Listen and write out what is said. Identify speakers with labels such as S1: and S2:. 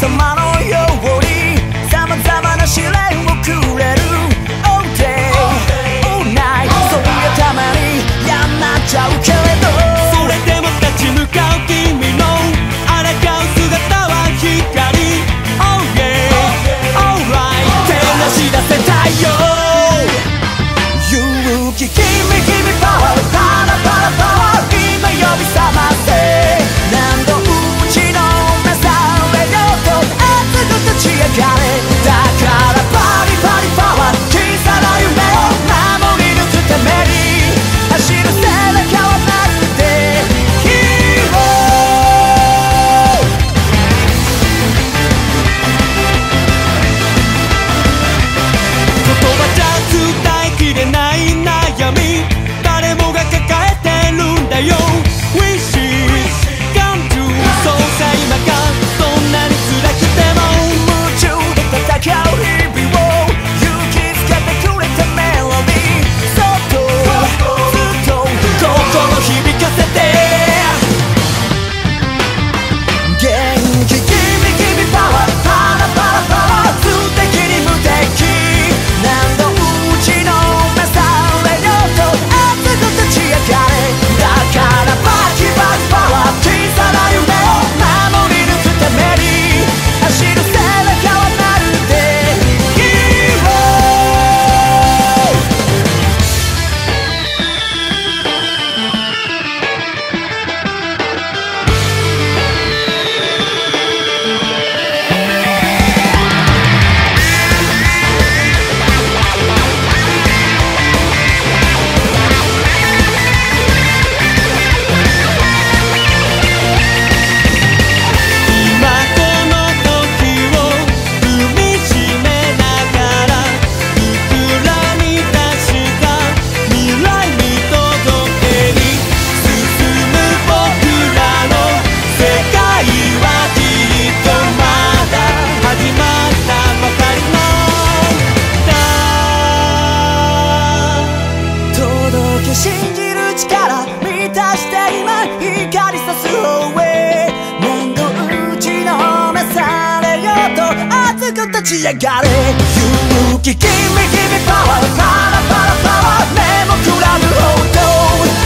S1: 様のように様々な試練をくれる All day, all night そういやたまに嫌になっちゃうけれど
S2: それでも立ち向かう君の抗う姿は光 Oh yeah, alright 照らし出せ太陽
S1: 勇気 Give me power パラパラパワー今呼び覚ませ何度打ちのめされようと熱く立ち上がれだからパリパリパワー小さな夢を守り抜くために走る背中はまるでヒーロー
S2: 言葉じゃ伝えきれない悩み誰もが抱えてるんだよ Wish come true そうさ今がそんなに辛くても
S1: 夢中で戦う日々を勇気づけてくれたメロディーそっとずっと心響かせて元気 Give me power パラパラパワー素敵に無敵何度打ちのめされようと熱く立ち上がれだからバキバキパワー小さな夢を守り抜くために走る背中はまるでヒーロ
S2: 今この時を踏みしめながら膨らみ出した未来に届けに進む僕らの世界はきっとまだ始まったばかりなんだ
S1: 届け信じる力満たして今光さす方へ何度打ちのめされようと熱く立ち上がれ勇気 Give me power パラパラパワー目もくらむほど